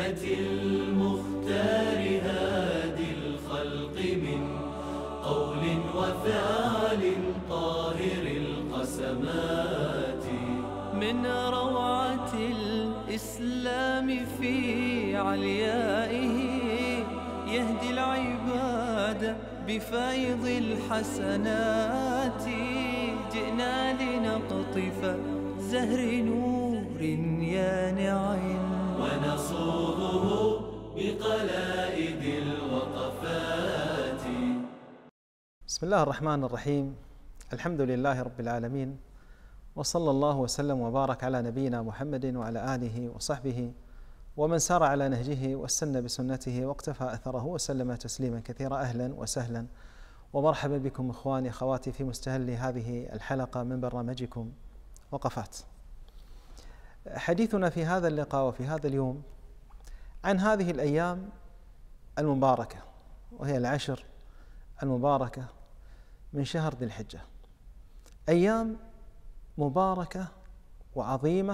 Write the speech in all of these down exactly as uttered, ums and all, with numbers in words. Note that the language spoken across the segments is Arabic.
سنة المختار هادي الخلق من قول وفعل طاهر القسمات. من روعة الإسلام في عليائه يهدي العباد بفيض الحسنات. جئنا لنقطف زهر نور يانع ونصوغه بقلائد الوقفات. بسم الله الرحمن الرحيم. الحمد لله رب العالمين، وصلى الله وسلم وبارك على نبينا محمد وعلى آله وصحبه ومن سار على نهجه واستنى بسنته واقتفى أثره وسلم تسليما كثيرا. أهلا وسهلا ومرحبا بكم إخواني أخواتي في مستهل هذه الحلقة من برنامجكم وقفات. حديثنا في هذا اللقاء وفي هذا اليوم عن هذه الأيام المباركة، وهي العشر المباركة من شهر ذي الحجة. أيام مباركة وعظيمة،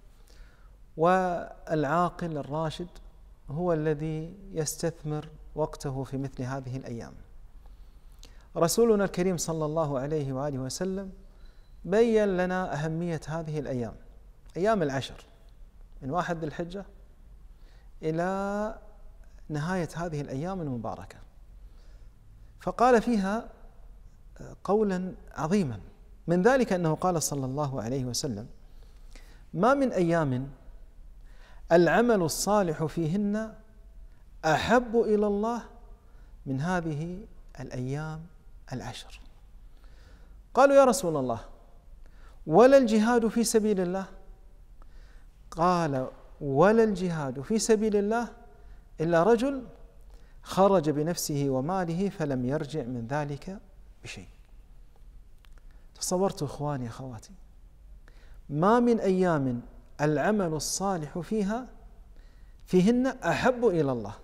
والعاقل الراشد هو الذي يستثمر وقته في مثل هذه الأيام. رسولنا الكريم صلى الله عليه وآله وسلم بيّن لنا أهمية هذه الأيام، أيام العشر من واحد ذي الحجة إلى نهاية هذه الأيام المباركة، فقال فيها قولا عظيما. من ذلك أنه قال صلى الله عليه وسلم: ما من أيام العمل الصالح فيهن أحب إلى الله من هذه الأيام العشر. قالوا: يا رسول الله، ولا الجهاد في سبيل الله؟ قال: ولا الجهاد في سبيل الله إلا رجل خرج بنفسه وماله فلم يرجع من ذلك بشيء. تصورتوا إخواني أخواتي، ما من أيام العمل الصالح فيها فيهن أحب إلى الله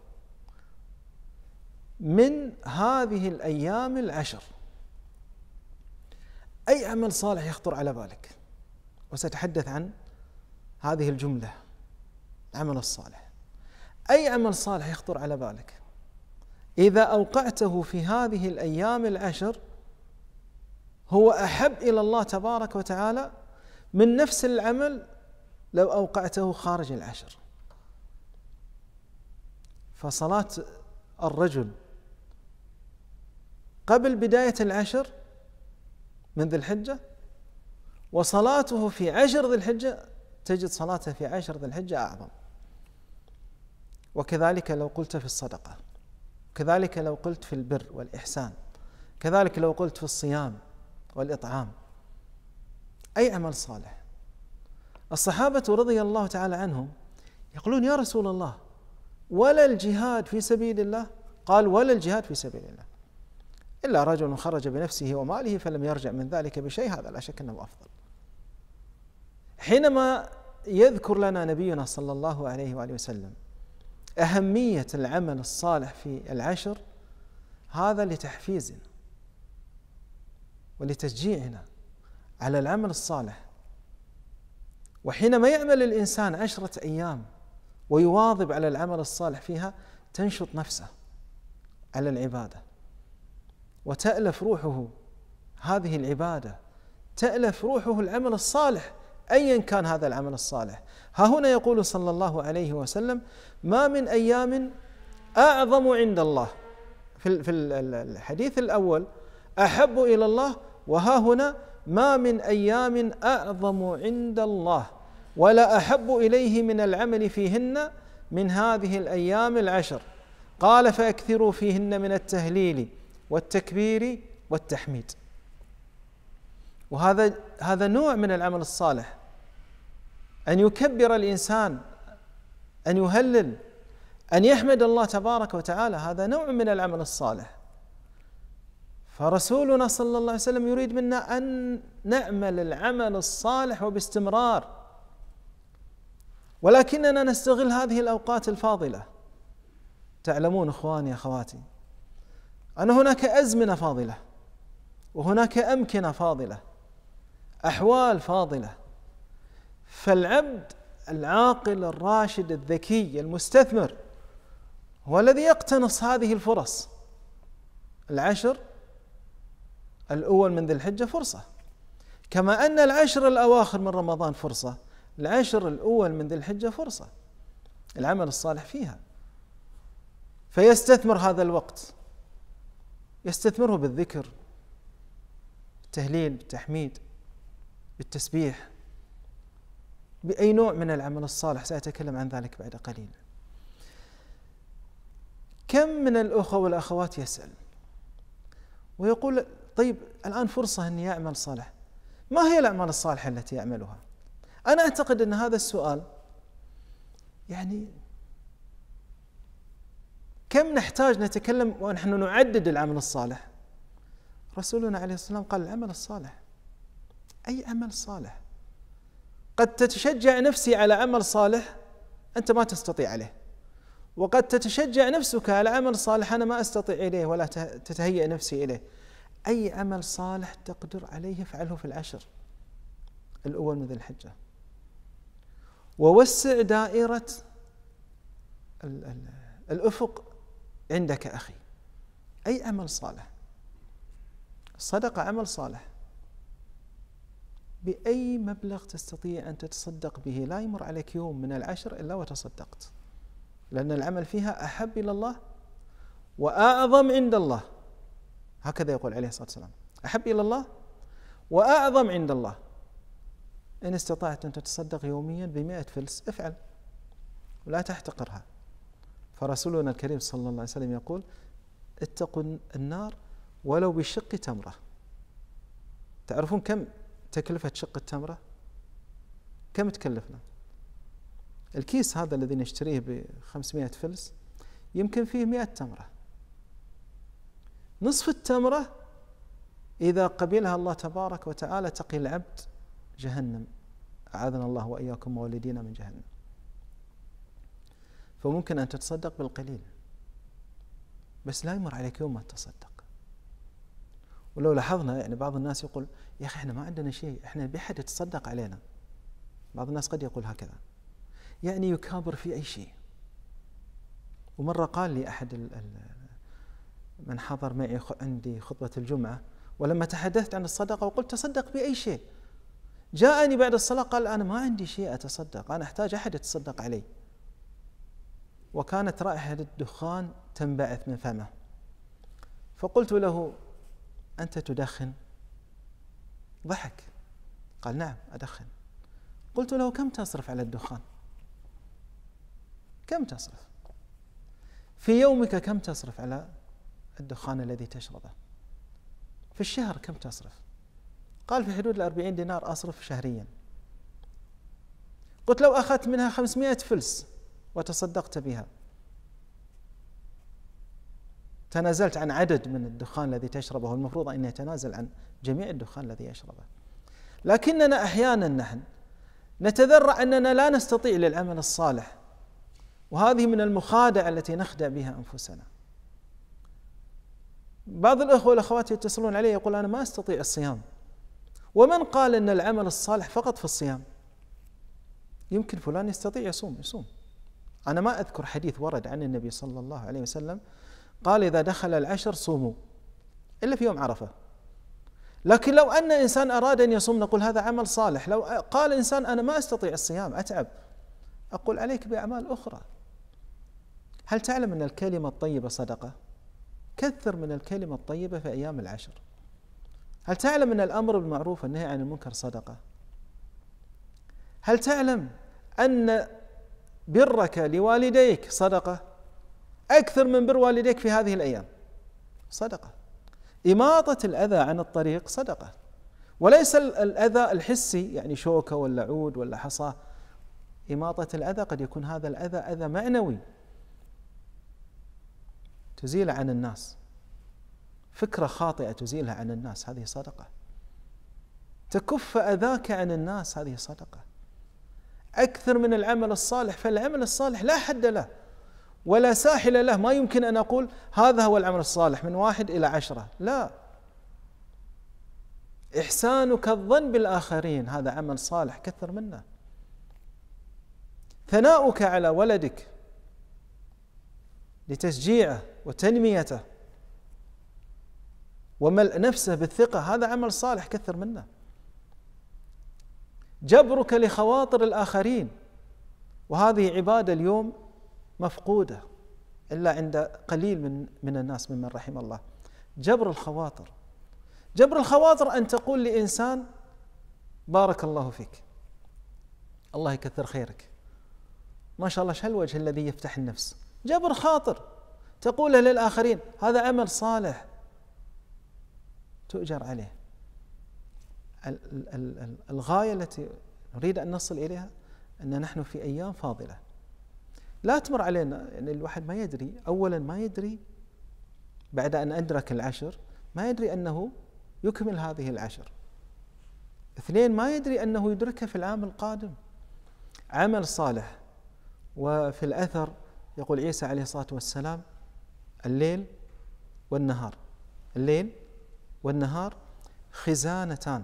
من هذه الأيام العشر. أي عمل صالح يخطر على بالك؟ وسأتحدث عن هذه الجملة، العمل الصالح. أي عمل صالح يخطر على بالك إذا أوقعته في هذه الأيام العشر هو أحب إلى الله تبارك وتعالى من نفس العمل لو أوقعته خارج العشر. فصلاة الرجل قبل بداية العشر من ذي الحجة وصلاته في عشر ذي الحجة تجد صلاته في عشر ذي الحجة أعظم. وكذلك لو قلت في الصدقة، كذلك لو قلت في البر والإحسان، كذلك لو قلت في الصيام والإطعام. أي عمل صالح. الصحابة رضي الله تعالى عنهم يقولون: يا رسول الله، ولا الجهاد في سبيل الله؟ قال: ولا الجهاد في سبيل الله إلا رجل خرج بنفسه وماله فلم يرجع من ذلك بشيء. هذا لا شك أنه أفضل. حينما يذكر لنا نبينا صلى الله عليه وآله وسلم أهمية العمل الصالح في العشر، هذا لتحفيزنا ولتشجيعنا على العمل الصالح. وحينما يعمل الإنسان عشرة أيام ويواظب على العمل الصالح فيها تنشط نفسه على العبادة وتألف روحه هذه العبادة، تألف روحه العمل الصالح أيا كان هذا العمل الصالح. ها هنا يقول صلى الله عليه وسلم: ما من أيام أعظم عند الله. في الحديث الأول أحب إلى الله، وها هنا ما من أيام أعظم عند الله ولا أحب إليه من العمل فيهن من هذه الأيام العشر. قال: فأكثروا فيهن من التهليل والتكبير والتحميد. وهذا هذا نوع من العمل الصالح، أن يكبر الإنسان، أن يهلل، أن يحمد الله تبارك وتعالى. هذا نوع من العمل الصالح. فرسولنا صلى الله عليه وسلم يريد منا أن نعمل العمل الصالح وباستمرار، ولكننا نستغل هذه الأوقات الفاضلة. تعلمون إخواني أخواتي أن هناك أزمنة فاضلة، وهناك أمكنة فاضلة، أحوال فاضلة. فالعبد العاقل الراشد الذكي المستثمر هو الذي يقتنص هذه الفرص. العشر الأول من ذي الحجة فرصة، كما أن العشر الأواخر من رمضان فرصة، العشر الأول من ذي الحجة فرصة العمل الصالح فيها. فيستثمر هذا الوقت، يستثمره بالذكر، بالتهليل، بالتحميد، بالتسبيح، بأي نوع من العمل الصالح، سأتكلم عن ذلك بعد قليل. كم من الأخوة والأخوات يسأل ويقول طيب الآن فرصة أني يعمل صالح، ما هي الأعمال الصالحة التي يعملها؟ أنا أعتقد أن هذا السؤال يعني كم نحتاج نتكلم ونحن نعدد العمل الصالح. رسولنا عليه الصلاة والسلام قال العمل الصالح، أي عمل صالح. قد تتشجع نفسي على عمل صالح أنت ما تستطيع عليه، وقد تتشجع نفسك على عمل صالح أنا ما أستطيع إليه ولا تتهيأ نفسي إليه. أي عمل صالح تقدر عليه فعله في العشر الأول من ذي الحجة، ووسع دائرة الأفق عندك أخي. أي عمل صالح، الصدقة عمل صالح، بأي مبلغ تستطيع أن تتصدق به لا يمر عليك يوم من العشر إلا وتصدقت، لأن العمل فيها أحب إلى الله وأعظم عند الله، هكذا يقول عليه الصلاة والسلام، أحب إلى الله وأعظم عند الله. إن استطعت أن تتصدق يوميا بمئة فلس افعل ولا تحتقرها. فرسولنا الكريم صلى الله عليه وسلم يقول اتقوا النار ولو بشق تمرة. تعرفون كم تكلفة شق التمرة؟ كم تكلفنا؟ الكيس هذا الذي نشتريه بخمسمائة فلس يمكن فيه مئة تمرة. نصف التمرة إذا قبلها الله تبارك وتعالى تقي العبد جهنم، أعاذنا الله وإياكم ووالدينا من جهنم. فممكن أن تتصدق بالقليل بس لا يمر عليك يوم ما تتصدق. ولو لاحظنا يعني بعض الناس يقول يا أخي إحنا ما عندنا شيء، إحنا بحد يتصدق علينا. بعض الناس قد يقول هكذا، يعني يكابر في أي شيء. ومرة قال لي أحد من حضر معي عندي خطبة الجمعة، ولما تحدثت عن الصدقة وقلت تصدق بأي شيء، جاءني بعد الصلاة قال أنا ما عندي شيء أتصدق، أنا أحتاج أحد يتصدق علي. وكانت رائحة الدخان تنبعث من فمه، فقلت له أنت تدخن؟ ضحك قال نعم أدخن. قلت له كم تصرف على الدخان؟ كم تصرف في يومك؟ كم تصرف على الدخان الذي تشربه؟ في الشهر كم تصرف؟ قال في حدود الأربعين دينار أصرف شهريا. قلت لو أخذت منها خمسمائة فلس وتصدقت بها، تنازلت عن عدد من الدخان الذي تشربه، المفروض أن يتنازل عن جميع الدخان الذي يشربه. لكننا أحيانا نحن نتذرع أننا لا نستطيع للعمل الصالح، وهذه من المخادع التي نخدع بها أنفسنا. بعض الأخوة والأخوات يتصلون علي يقول أنا ما أستطيع الصيام. ومن قال أن العمل الصالح فقط في الصيام؟ يمكن فلان يستطيع يصوم يصوم. أنا ما أذكر حديث ورد عن النبي صلى الله عليه وسلم قال إذا دخل العشر صوموا إلا في يوم عرفة. لكن لو أن إنسان أراد أن يصوم نقول هذا عمل صالح. لو قال إنسان أنا ما أستطيع الصيام أتعب، أقول عليك بأعمال أخرى. هل تعلم أن الكلمة الطيبة صدقة؟ كثر من الكلمة الطيبة في أيام العشر. هل تعلم أن الأمر بالمعروف والنهي عن المنكر صدقة؟ هل تعلم أن برك لوالديك صدقة؟ أكثر من بر والديك في هذه الأيام صدقة. إماطة الأذى عن الطريق صدقة، وليس الأذى الحسي يعني شوكة ولا عود ولا حصاة. إماطة الأذى قد يكون هذا الأذى أذى معنوي تزيل عن الناس، فكرة خاطئة تزيلها عن الناس، هذه صدقة. تكف أذاك عن الناس، هذه صدقة. أكثر من العمل الصالح، فالعمل الصالح لا حد له ولا ساحل له. ما يمكن أن أقول هذا هو العمل الصالح من واحد إلى عشرة، لا. إحسانك الظن بالآخرين هذا عمل صالح، كثر منه. ثناؤك على ولدك لتشجيعه وتنميته وملء نفسه بالثقة، هذا عمل صالح كثر منه. جبرك لخواطر الآخرين، وهذه عبادة اليوم مفقودة إلا عند قليل من من الناس ممن رحم الله. جبر الخواطر، جبر الخواطر أن تقول لإنسان بارك الله فيك، الله يكثر خيرك، ما شاء الله شو هالوجه الذي يفتح النفس. جبر خاطر تقوله للآخرين، هذا عمل صالح تؤجر عليه. الغاية التي نريد أن نصل إليها أن نحن في أيام فاضلة لا تمر علينا، يعني الواحد ما يدري، أولا ما يدري بعد أن أدرك العشر ما يدري أنه يكمل هذه العشر، اثنين ما يدري أنه يدركها في العام القادم. عمل صالح. وفي الأثر يقول عيسى عليه الصلاة والسلام الليل والنهار، الليل والنهار خزانتان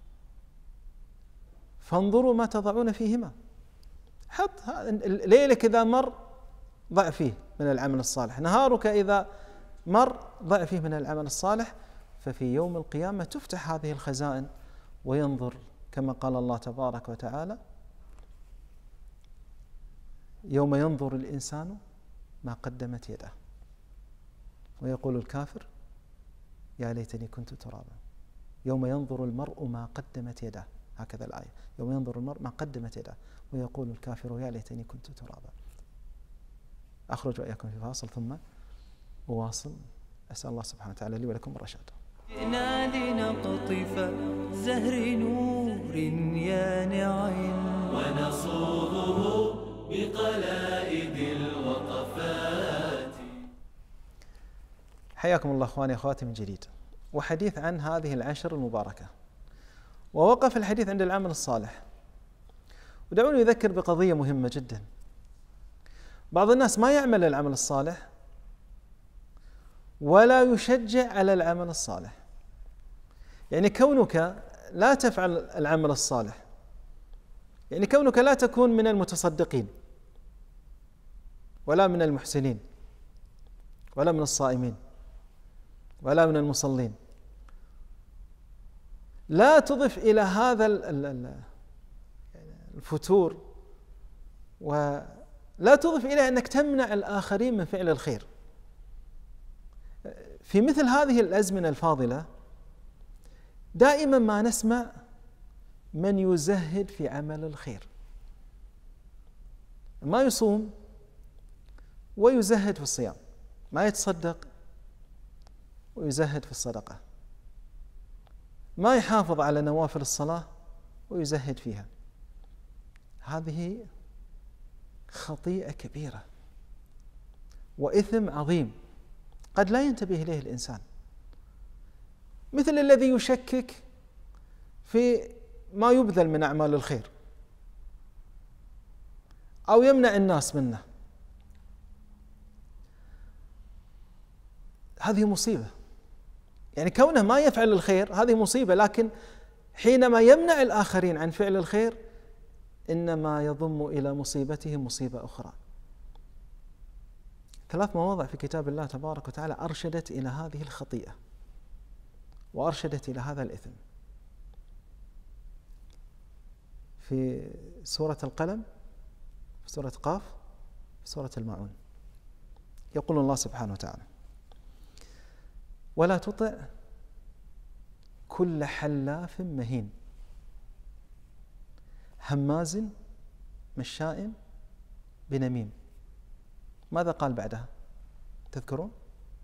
فانظروا ما تضعون فيهما. حط ليلك إذا مر ضع فيه من العمل الصالح، نهارك إذا مر ضع فيه من العمل الصالح، ففي يوم القيامة تفتح هذه الخزائن وينظر كما قال الله تبارك وتعالى يوم ينظر الإنسان ما قدمت يده ويقول الكافر يا ليتني كنت ترابا. يوم ينظر المرء ما قدمت يده، هكذا الآية، يوم ينظر المرء ما قدمت يده ويقول الكافر يا ليتني كنت ترابا. أخرج وإياكم في فاصل ثم أواصل. أسأل الله سبحانه وتعالى لي ولكم الرشاد. جئنا لنقطف زهر نور يانع ونصوغه بقلائد الوقفات. حياكم الله أخواني أخواتي من جديد، وحديث عن هذه العشر المباركة، ووقف الحديث عند العمل الصالح. ودعوني أذكر بقضية مهمة جدا. بعض الناس ما يعمل العمل الصالح ولا يشجع على العمل الصالح. يعني كونك لا تفعل العمل الصالح، يعني كونك لا تكون من المتصدقين ولا من المحسنين ولا من الصائمين ولا من المصلين، لا تضف إلى هذا الفتور ولا تضف إلى أنك تمنع الآخرين من فعل الخير. في مثل هذه الأزمنة الفاضلة دائما ما نسمع من يزهد في عمل الخير، ما يصوم ويزهد في الصيام، ما يتصدق ويزهد في الصدقة، ما يحافظ على نوافل الصلاة ويزهد فيها. هذه خطيئة كبيرة وإثم عظيم قد لا ينتبه إليه الإنسان، مثل الذي يشكك في ما يبذل من أعمال الخير أو يمنع الناس منه. هذه مصيبة، يعني كونه ما يفعل الخير هذه مصيبة، لكن حينما يمنع الآخرين عن فعل الخير إنما يضم إلى مصيبته مصيبة أخرى. ثلاث مواضع في كتاب الله تبارك وتعالى أرشدت إلى هذه الخطيئة وأرشدت إلى هذا الإثم. في سورة القلم، في سورة قاف، في سورة الماعون، يقول الله سبحانه وتعالى ولا تطع كل حلاف مهين هماز مشاء بنميم. ماذا قال بعدها؟ تذكرون؟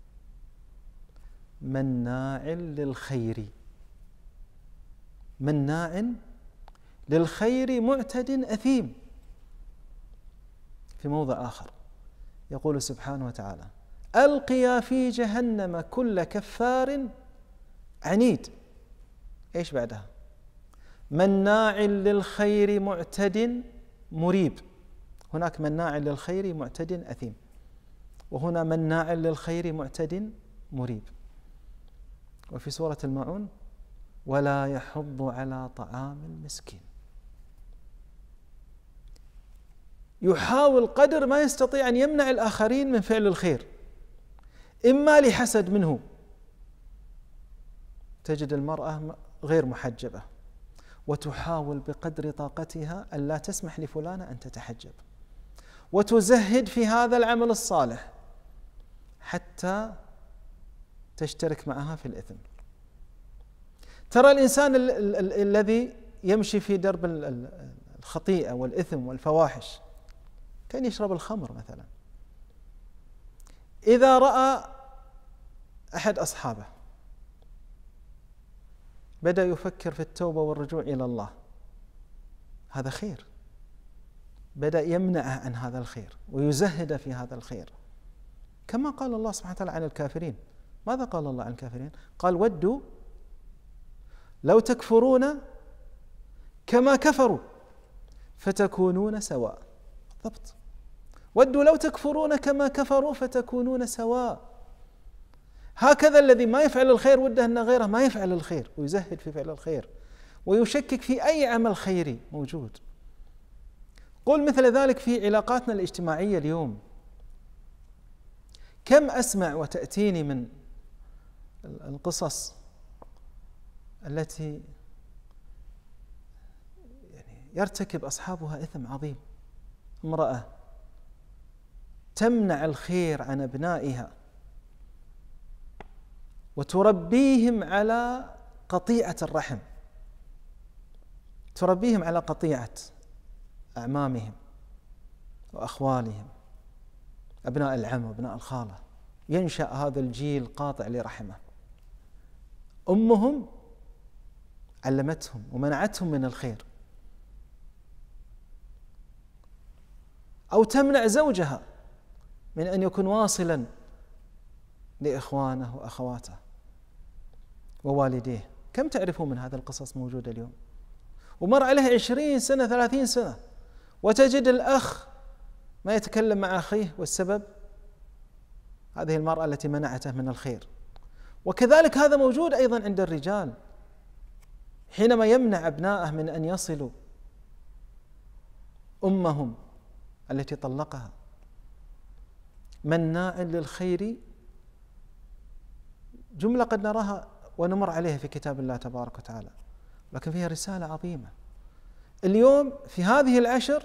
مناع للخير، مناع للخير معتد أثيم. في موضع آخر يقول سبحانه وتعالى ألقيا في جهنم كل كفار عنيد. إيش بعدها؟ مناع للخير معتد مريب. هناك مناع للخير معتد أثيم، وهنا مناع للخير معتد مريب. وفي سورة الماعون ولا يحض على طعام المسكين. يحاول قدر ما يستطيع أن يمنع الآخرين من فعل الخير، إما لحسد منه، تجد المرأة غير محجبة وتحاول بقدر طاقتها أن لا تسمح لفلانة أن تتحجب، وتزهد في هذا العمل الصالح حتى تشترك معها في الإثم. ترى الإنسان ال ال ال الذي يمشي في درب الخطيئة والإثم والفواحش كان يشرب الخمر مثلا، إذا رأى أحد أصحابه بدأ يفكر في التوبة والرجوع إلى الله، هذا خير، بدأ يمنعه عن هذا الخير ويزهد في هذا الخير، كما قال الله سبحانه وتعالى عن الكافرين. ماذا قال الله عن الكافرين؟ قال: ودوا لو تكفرون كما كفروا فتكونون سواء. بالضبط، ودوا لو تكفرون كما كفروا فتكونون سواء. هكذا الذي ما يفعل الخير وده أن غيره ما يفعل الخير ويزهد في فعل الخير ويشكك في أي عمل خيري موجود. قل مثل ذلك في علاقاتنا الاجتماعية اليوم، كم أسمع وتأتيني من القصص التي يعني يرتكب أصحابها إثم عظيم. امرأة تمنع الخير عن أبنائها وتربيهم على قطيعة الرحم، تربيهم على قطيعة أعمامهم وأخوالهم، أبناء العم وأبناء الخالة، ينشأ هذا الجيل قاطع لرحمه. أمهم علمتهم ومنعتهم من الخير. أو تمنع زوجها من أن يكون واصلا لإخوانه وأخواته ووالديه. كم تعرفون من هذا القصص موجودة اليوم؟ ومر عليه عشرين سنة ثلاثين سنة وتجد الأخ ما يتكلم مع أخيه، والسبب هذه المرأة التي منعته من الخير. وكذلك هذا موجود أيضا عند الرجال، حينما يمنع أبنائه من أن يصلوا أمهم التي طلقها. مناع للخير، جملة قد نراها ونمر عليها في كتاب الله تبارك وتعالى، لكن فيها رسالة عظيمة. اليوم في هذه العشر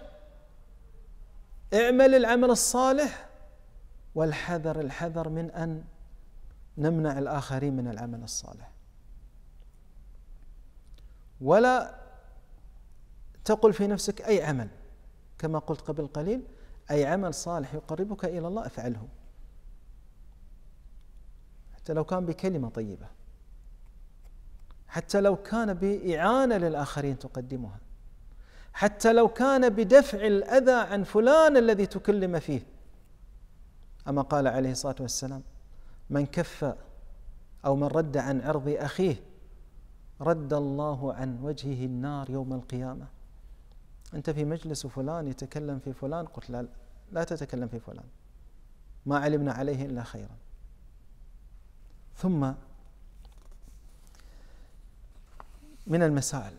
اعمل العمل الصالح والحذر الحذر من أن نمنع الآخرين من العمل الصالح. ولا تقل في نفسك أي عمل، كما قلت قبل قليل، أي عمل صالح يقربك إلى الله افعله، حتى لو كان بكلمة طيبة، حتى لو كان بإعانة للآخرين تقدمها، حتى لو كان بدفع الأذى عن فلان الذي تكلم فيه. أما قال عليه الصلاة والسلام: من كف أو من رد عن عرض أخيه رد الله عن وجهه النار يوم القيامة. أنت في مجلس فلان يتكلم في فلان، قلت لا لا تتكلم في فلان، ما علمنا عليه إلا خيرا. ثم من المسائل،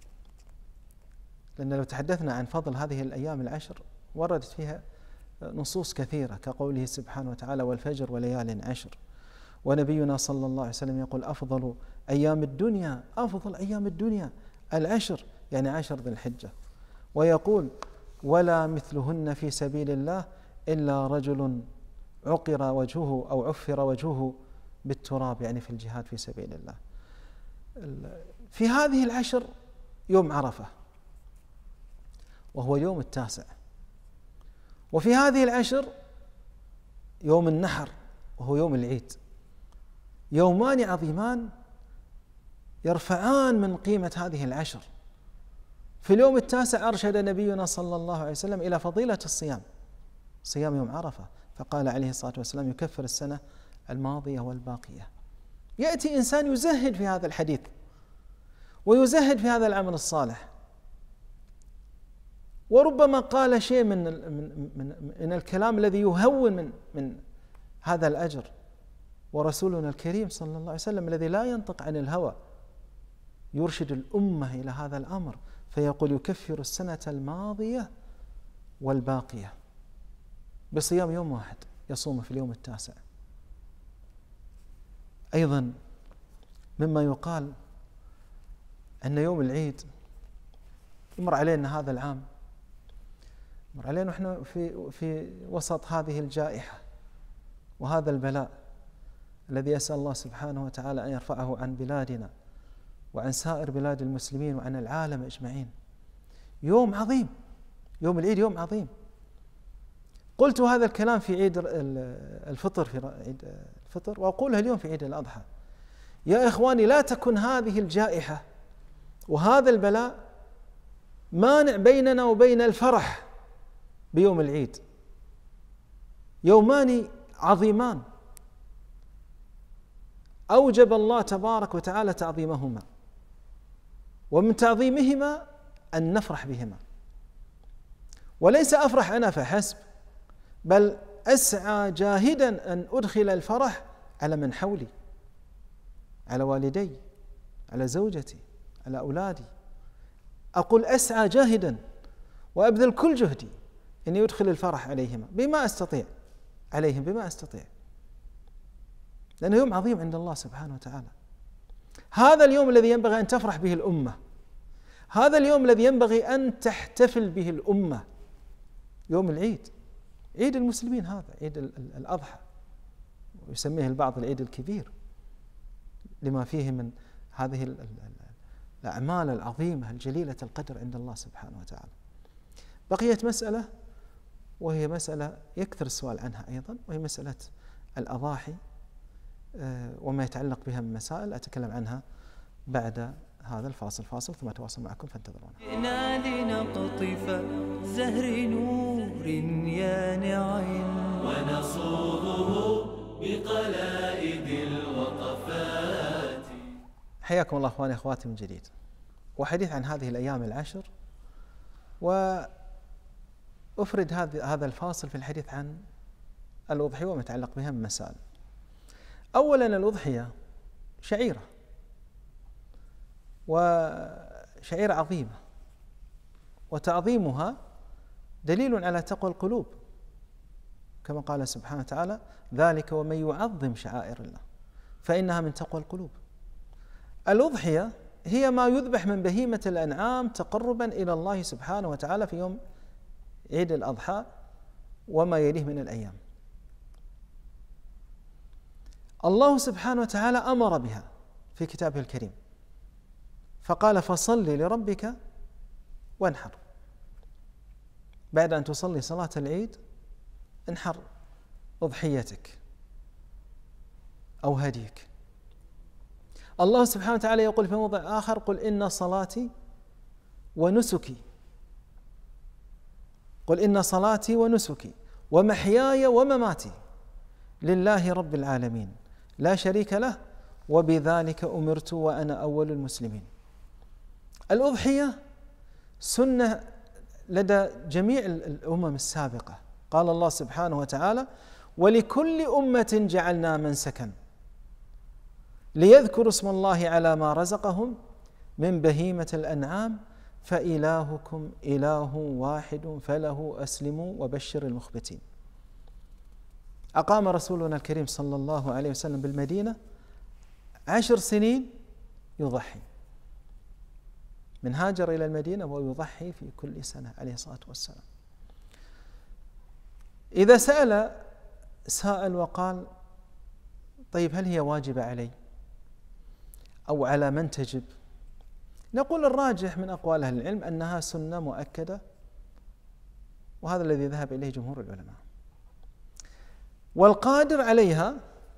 لأن لو تحدثنا عن فضل هذه الأيام العشر وردت فيها نصوص كثيرة، كقوله سبحانه وتعالى: والفجر وليال عشر. ونبينا صلى الله عليه وسلم يقول: أفضل أيام الدنيا، أفضل أيام الدنيا العشر، يعني عشر ذي الحجة. ويقول: ولا مثلهن في سبيل الله إلا رجل عقر وجهه أو عفر وجهه بالتراب، يعني في الجهاد في سبيل الله. في هذه العشر يوم عرفة وهو يوم التاسع، وفي هذه العشر يوم النحر وهو يوم العيد، يومان عظيمان يرفعان من قيمة هذه العشر. في اليوم التاسع أرشد نبينا صلى الله عليه وسلم إلى فضيلة الصيام، صيام يوم عرفة، فقال عليه الصلاة والسلام: يكفر السنة الماضية والباقية. يأتي إنسان يزهد في هذا الحديث ويزهد في هذا العمل الصالح، وربما قال شيء من من من, من الكلام الذي يهون من من هذا الأجر. ورسولنا الكريم صلى الله عليه وسلم الذي لا ينطق عن الهوى يرشد الأمة إلى هذا الأمر، فيقول: يكفر السنة الماضية والباقية بصيام يوم واحد يصوم في اليوم التاسع. أيضا مما يقال أن يوم العيد يمر علينا هذا العام، يمر علينا ونحن في في وسط هذه الجائحة وهذا البلاء الذي أسأل الله سبحانه وتعالى أن يرفعه عن بلادنا وعن سائر بلاد المسلمين وعن العالم أجمعين. يوم عظيم، يوم العيد يوم عظيم. قلت هذا الكلام في عيد الفطر، في عيد الفطر، وأقولها اليوم في عيد الأضحى. يا إخواني، لا تكن هذه الجائحة وهذا البلاء مانع بيننا وبين الفرح بيوم العيد. يومان عظيمان أوجب الله تبارك وتعالى تعظيمهما، ومن تعظيمهما أن نفرح بهما. وليس أفرح أنا فحسب، بل أسعى جاهدا أن أدخل الفرح على من حولي، على والدي، على زوجتي، على أولادي. أقول أسعى جاهدا وأبذل كل جهدي أن يدخل الفرح عليهما بما أستطيع، عليهم بما أستطيع، لأنه يوم عظيم عند الله سبحانه وتعالى. هذا اليوم الذي ينبغي أن تفرح به الأمة، هذا اليوم الذي ينبغي أن تحتفل به الأمة، يوم العيد، عيد المسلمين، هذا عيد الأضحى، ويسميه البعض العيد الكبير لما فيه من هذه الأعمال العظيمة الجليلة القدر عند الله سبحانه وتعالى. بقيت مسألة، وهي مسألة يكثر السؤال عنها أيضا، وهي مسألة الأضاحي وما يتعلق بها من مسائل أتكلم عنها بعد هذا الفاصل. فاصل ثم أتواصل معكم فانتظرونا. جئنا لنقطف زهر نور يانع ونصوغه بقلائد الوقفات. حياكم الله أخواني أخواتي من جديد، وحديث عن هذه الأيام العشر، وأفرد هذا الفاصل في الحديث عن الأضحية وما يتعلق بها من مسائل. أولا، الأضحية شعيرة، وشعيرة عظيمة، وتعظيمها دليل على تقوى القلوب، كما قال سبحانه وتعالى: ذلك ومن يعظم شعائر الله فإنها من تقوى القلوب. الأضحية هي ما يذبح من بهيمة الأنعام تقربا إلى الله سبحانه وتعالى في يوم عيد الأضحى وما يليه من الأيام. الله سبحانه وتعالى أمر بها في كتابه الكريم، فقال: فصل لربك وانحر. بعد أن تصلي صلاة العيد انحر أضحيتك أو هديك. الله سبحانه وتعالى يقول في موضع آخر: قل إن صلاتي ونسكي قل إن صلاتي ونسكي ومحياي ومماتي لله رب العالمين لا شريك له وبذلك أمرت وأنا أول المسلمين. الأضحية سنة لدى جميع الأمم السابقة. قال الله سبحانه وتعالى: ولكل أمة جعلنا منسكا ليذكروا اسم الله على ما رزقهم من بهيمة الأنعام فإلهكم إله واحد فله أسلموا وبشر المخبتين. أقام رسولنا الكريم صلى الله عليه وسلم بالمدينة عشر سنين يضحي، من هاجر إلى المدينة ويضحي في كل سنة عليه الصلاة والسلام. إذا سأل سائل وقال: طيب هل هي واجبة علي أو على من تجب؟ نقول الراجح من أقوال أهل العلم أنها سنة مؤكدة، وهذا الذي ذهب إليه جمهور العلماء. والقادر عليها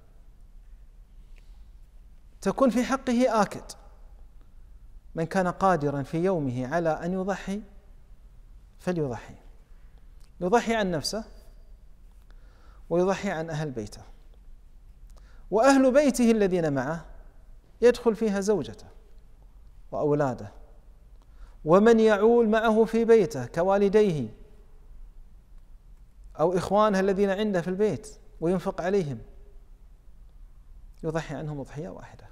تكون في حقه آكد، من كان قادرا في يومه على أن يضحي فليضحي، يضحي عن نفسه ويضحي عن أهل بيته، وأهل بيته الذين معه يدخل فيها زوجته وأولاده ومن يعول معه في بيته كوالديه أو إخوانه الذين عنده في البيت وينفق عليهم، يضحي عنهم أضحية واحدة،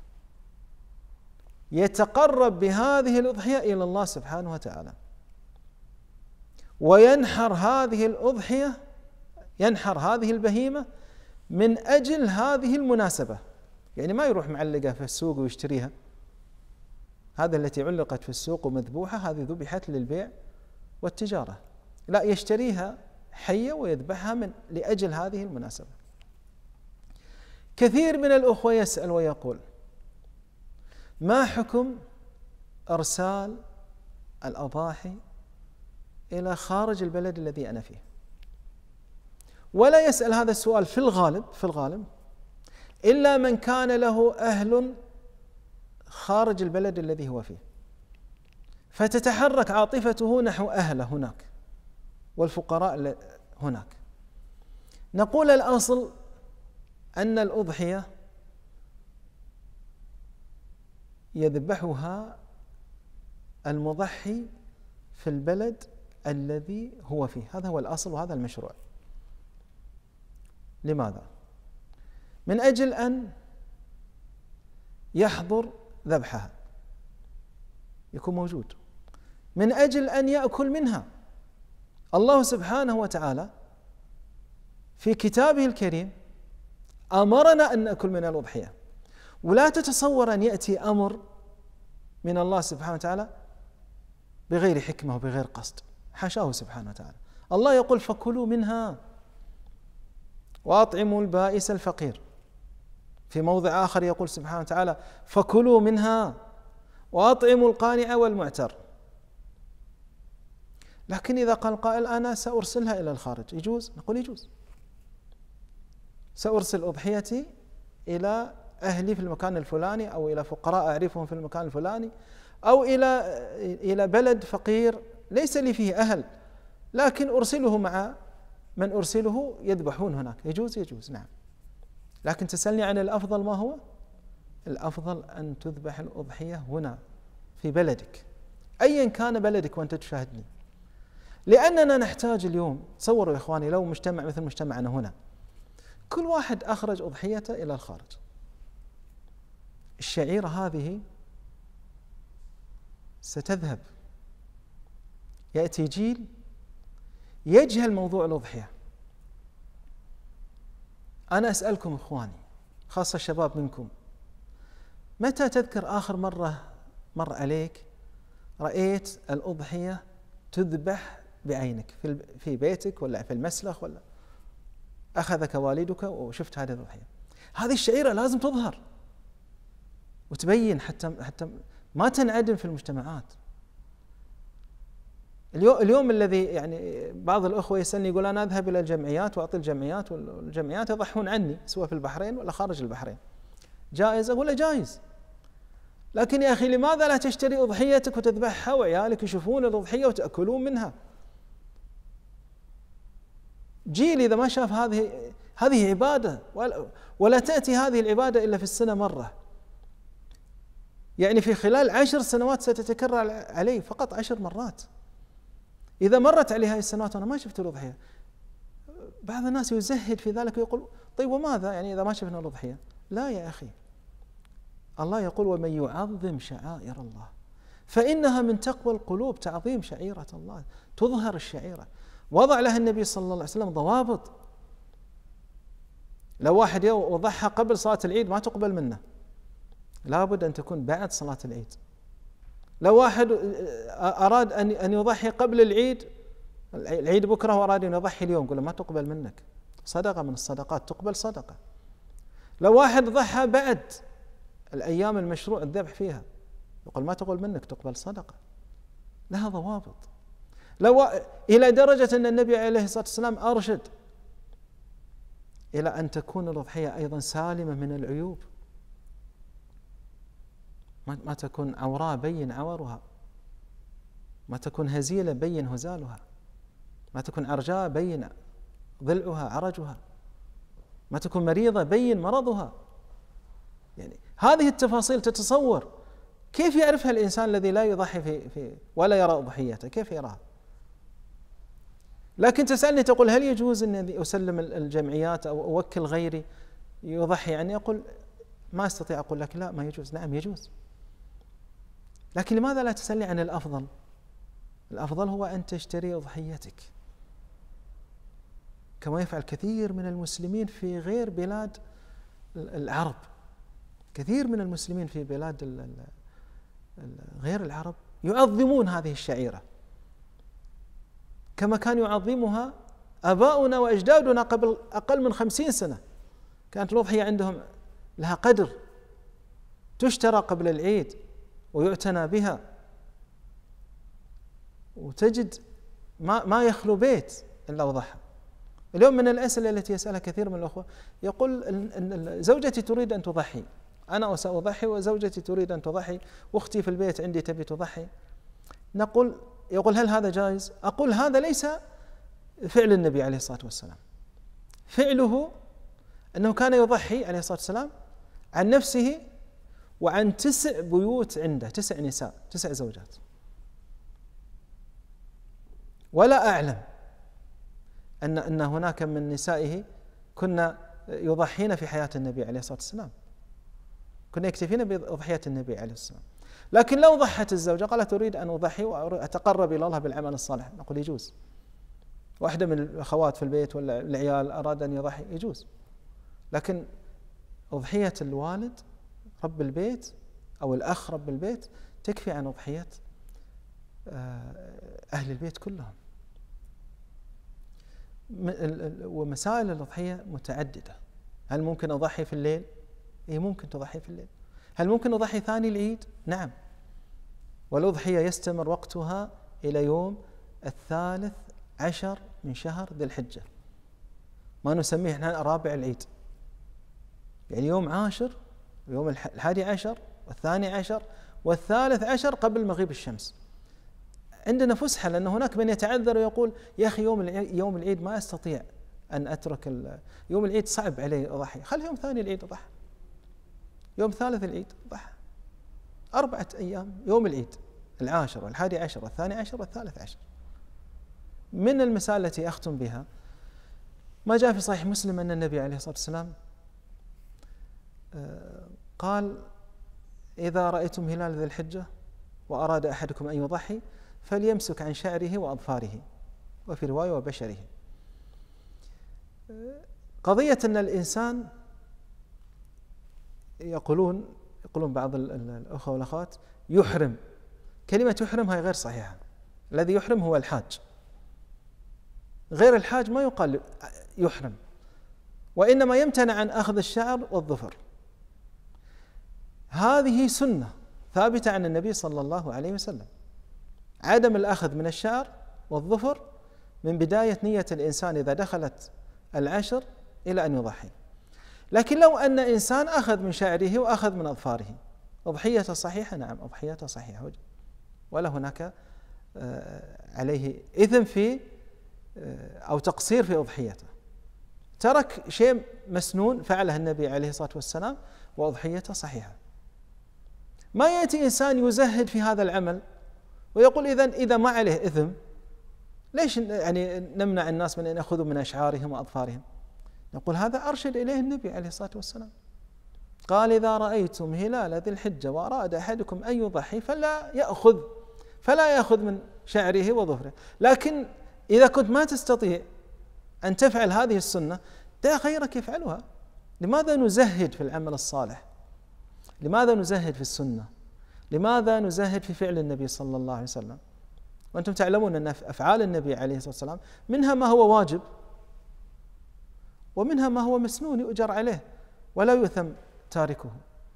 يتقرب بهذه الأضحية إلى الله سبحانه وتعالى. وينحر هذه الأضحية، ينحر هذه البهيمة من أجل هذه المناسبة. يعني ما يروح معلقة في السوق ويشتريها، هذا التي علقت في السوق ومذبوحة هذه ذبحت للبيع والتجارة، لا، يشتريها حية ويذبحها من لأجل هذه المناسبة. كثير من الأخوة يسأل ويقول: ما حكم أرسال الأضاحي إلى خارج البلد الذي أنا فيه؟ ولا يسأل هذا السؤال في الغالب في الغالب إلا من كان له أهل خارج البلد الذي هو فيه، فتتحرك عاطفته نحو أهله هناك والفقراء هناك. نقول الأصل أن الأضحية يذبحها المضحي في البلد الذي هو فيه، هذا هو الأصل وهذا المشروع. لماذا؟ من أجل أن يحضر ذبحها، يكون موجود، من أجل أن يأكل منها. الله سبحانه وتعالى في كتابه الكريم أمرنا أن نأكل من الأضحية، ولا تتصور أن يأتي أمر من الله سبحانه وتعالى بغير حكمة وبغير قصد، حاشاه سبحانه وتعالى. الله يقول: فكلوا منها وأطعموا البائس الفقير. في موضع آخر يقول سبحانه وتعالى: فكلوا منها وأطعموا القانع والمعتر. لكن إذا قال قائل: أنا سأرسلها إلى الخارج، يجوز؟ نقول يجوز. سأرسل أضحيتي إلى أهلي في المكان الفلاني، أو إلى فقراء أعرفهم في المكان الفلاني، أو إلى إلى بلد فقير ليس لي فيه أهل، لكن أرسله مع من أرسله يذبحون هناك. يجوز؟ يجوز، نعم. لكن تسألني عن الأفضل، ما هو؟ الأفضل أن تذبح الأضحية هنا في بلدك، أيا كان بلدك وأنت تشاهدني، لأننا نحتاج اليوم. تصوروا يا إخواني لو مجتمع مثل مجتمعنا هنا كل واحد أخرج أضحيته إلى الخارج، الشعيرة هذه ستذهب. يأتي جيل يجهل موضوع الأضحية. أنا أسألكم إخواني، خاصة الشباب منكم، متى تذكر آخر مرة مر عليك رأيت الأضحية تذبح بعينك في في بيتك ولا في المسلخ، ولا أخذك والدك وشفت هذه الأضحية؟ هذه الشعيرة لازم تظهر وتبين حتى حتى ما تنعدم في المجتمعات. اليوم اليوم الذي يعني بعض الأخوة يسألني يقول: أنا أذهب إلى الجمعيات وأعطي الجمعيات والجمعيات يضحون عني سواء في البحرين ولا خارج البحرين. جائز؟ أقول جائز، لكن يا أخي لماذا لا تشتري أضحيتك وتذبحها وعيالك يشوفون الأضحية وتأكلون منها؟ جيل إذا ما شاف هذه هذه عبادة، ولا تأتي هذه العبادة إلا في السنة مرة، يعني في خلال عشر سنوات ستتكرر عليه فقط عشر مرات. إذا مرت عليه هذه السنوات وأنا ما شفت الأضحية، بعض الناس يزهد في ذلك ويقول: طيب وماذا يعني إذا ما شفنا الأضحية؟ لا يا أخي، الله يقول: ومن يعظم شعائر الله فإنها من تقوى القلوب. تعظيم شعيرة الله، تظهر الشعيرة. وضع لها النبي صلى الله عليه وسلم ضوابط. لو واحد وضحى قبل صلاة العيد ما تقبل منه، لابد أن تكون بعد صلاة العيد. لو واحد أراد أن يضحي قبل العيد، العيد بكرة وأراد أن يضحي اليوم، قل ما تقبل منك، صدقة من الصدقات تقبل صدقة. لو واحد ضحى بعد الأيام المشروع الذبح فيها، يقول ما تقبل منك، تقبل صدقة. لها ضوابط. لو إلى درجة أن النبي عليه الصلاة والسلام أرشد إلى أن تكون الأضحية أيضا سالمة من العيوب، ما تكون عوراء بين عورها، ما تكون هزيلة بين هزالها، ما تكون عرجاء بين ضلعها عرجها، ما تكون مريضة بين مرضها. يعني هذه التفاصيل تتصور كيف يعرفها الإنسان الذي لا يضحي في, في ولا يرى أضحيته؟ كيف يراها؟ لكن تسألني تقول: هل يجوز أن أسلم الجمعيات أو أوكل غيري يضحي عني؟ أقول ما أستطيع أقول لك لا ما يجوز. نعم يجوز، لكن لماذا لا تسألني عن الأفضل؟ الأفضل هو أن تشتري أضحيتك، كما يفعل كثير من المسلمين في غير بلاد العرب. كثير من المسلمين في بلاد غير العرب يعظمون هذه الشعيرة كما كان يعظمها آباؤنا وأجدادنا قبل أقل من خمسين سنة. كانت الأضحية عندهم لها قدر، تشترى قبل العيد ويعتنى بها، وتجد ما ما يخلو بيت إلا وضحى. اليوم من الأسئلة التي يسألها كثير من الأخوة يقول إن زوجتي تريد أن تضحي، أنا سأضحي وزوجتي تريد أن تضحي، وأختي في البيت عندي تبي تضحي. نقول يقول هل هذا جائز؟ أقول هذا ليس فعل النبي عليه الصلاة والسلام. فعله أنه كان يضحي عليه الصلاة والسلام عن نفسه وعن تسع بيوت عنده، تسع نساء، تسع زوجات. ولا أعلم أن أن هناك من نسائه كنا يضحين في حياة النبي عليه الصلاة والسلام، كنا يكتفين بأضحية النبي عليه الصلاة والسلام. لكن لو ضحت الزوجة قالت أريد أن أضحي وأتقرب إلى الله بالعمل الصالح، نقول يجوز. واحدة من الأخوات في البيت ولا العيال أراد أن يضحي، يجوز. لكن أضحية الوالد رب البيت أو الأخ رب البيت تكفي عن أضحية أهل البيت كلهم. ومسائل الأضحية متعددة. هل ممكن أضحي في الليل؟ إيه ممكن تضحي في الليل. هل ممكن أضحي ثاني العيد؟ نعم. والأضحية يستمر وقتها إلى يوم الثالث عشر من شهر ذي الحجة، ما نسميه احنا رابع العيد، يعني يوم عاشر ويوم الحادي عشر والثاني عشر والثالث عشر قبل مغيب الشمس. عندنا فسحة، لأن هناك من يتعذر ويقول يا أخي يوم يوم العيد ما أستطيع أن أترك يوم العيد، صعب علي أضحي، خل يوم ثاني العيد أضحي، يوم ثالث العيد أضحي، أربعة أيام، يوم العيد العاشر والحادي عشر والثاني عشر والثالث عشر. من المسائل التي أختم بها ما جاء في صحيح مسلم أن النبي عليه الصلاة والسلام قال إذا رأيتم هلال ذي الحجة وأراد أحدكم أن يضحي فليمسك عن شعره وأظفاره، وفي رواية وبشره. قضية أن الإنسان يقولون يقولون بعض الأخوة والأخوات يحرم، كلمة يحرم هي غير صحيحة. الذي يحرم هو الحاج، غير الحاج ما يقال يحرم، وإنما يمتنع عن أخذ الشعر والظفر. هذه سنة ثابتة عن النبي صلى الله عليه وسلم، عدم الأخذ من الشعر والظفر من بداية نية الإنسان إذا دخلت العشر إلى أن يضحي. لكن لو أن إنسان أخذ من شعره وأخذ من أظفاره، أضحيته صحيحة؟ نعم أضحيته صحيحة، ولا هناك عليه إثم في أو تقصير في أضحيته. ترك شيء مسنون فعله النبي عليه الصلاة والسلام وأضحيته صحيحة. ما يأتي إنسان يزهد في هذا العمل ويقول إذن إذا ما عليه إثم ليش يعني نمنع الناس من أن يأخذوا من أشعارهم وأظفارهم؟ نقول هذا أرشد إليه النبي عليه الصلاة والسلام، قال إذا رأيتم هلال ذي الحجة وأراد أحدكم أن يضحي فلا يأخذ فلا يأخذ من شعره وظفره. لكن إذا كنت ما تستطيع أن تفعل هذه السنة دع غيرك يفعلها. لماذا نزهد في العمل الصالح؟ لماذا نزهد في السنة؟ لماذا نزهد في فعل النبي صلى الله عليه وسلم؟ وأنتم تعلمون أن أفعال النبي عليه الصلاة والسلام منها ما هو واجب ومنها ما هو مسنون يؤجر عليه ولا يؤثم تاركه.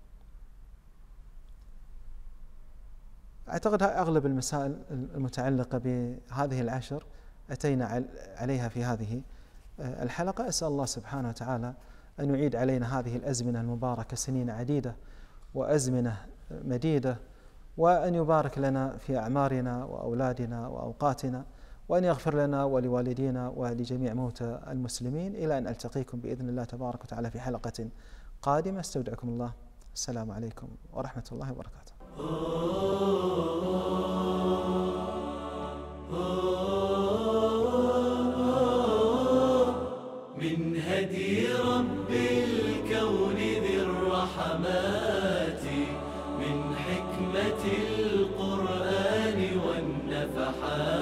أعتقد أغلب المسائل المتعلقة بهذه العشر أتينا عليها في هذه الحلقة. أسأل الله سبحانه وتعالى أن يعيد علينا هذه الأزمنة المباركة سنين عديدة وأزمنة مديدة، وأن يبارك لنا في أعمارنا وأولادنا وأوقاتنا، وأن يغفر لنا ولوالدينا ولجميع موتى المسلمين. إلى أن ألتقيكم بإذن الله تبارك وتعالى في حلقة قادمة، استودعكم الله. السلام عليكم ورحمة الله وبركاته. من هدي رب الكون ذي الرحمات، من حكمة القرآن والنفحات.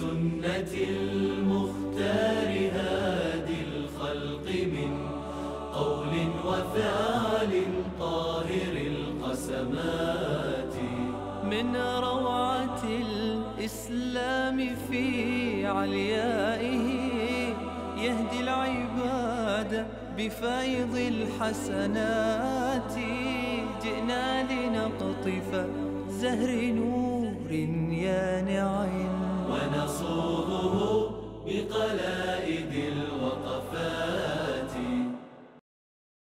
بسنة المختار هادي الخلق من قول وفعل طاهر القسمات. من روعة الإسلام في عليائه يهدي العباد بفيض الحسنات. جئنا لنقطف زهر نور يانع ونصوغه بقلائد